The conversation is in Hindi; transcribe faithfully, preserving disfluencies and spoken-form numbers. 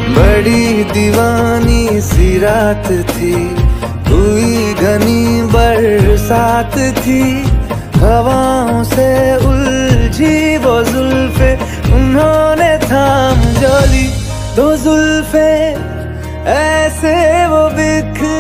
बड़ी दीवानी सी रात थी, हुई घनी बरसात थी। हवाओं से उलझी वो जुल्फे, उन्होंने थाम जो ली दो जुल्फे। ऐसे वो बिखरी